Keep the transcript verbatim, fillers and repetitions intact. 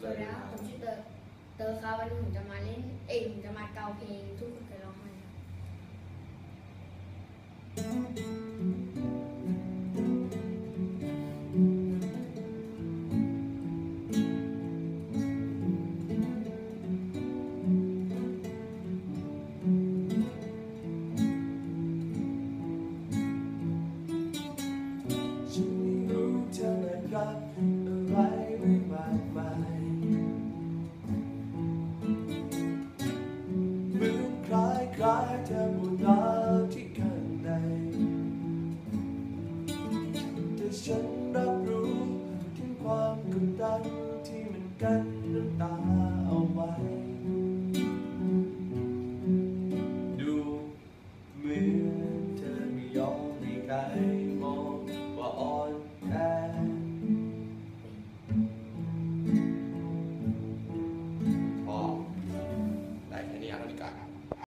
สวัสดีครับผมชื่อเตอร์เตอร์ครับวันนี้ผมจะมาเล่นเอ้ยผมจะมาเกาเพลงทุกคนเคยร้องไหมฉันไม่รู้เธอน่ารักอะไรไม่มากมายเหมือนคล้ายคล้ายเธอปวดร้าวที่ข้างในแต่ฉันรับรู้ถึงความกดดันที่มันกั้นน้ำตาเอาไว้ดูเหมือนเธอไม่ยอมให้ใครมองว่าอ่อนแอพอได้แค่นี้ครับนาฬิกาครับ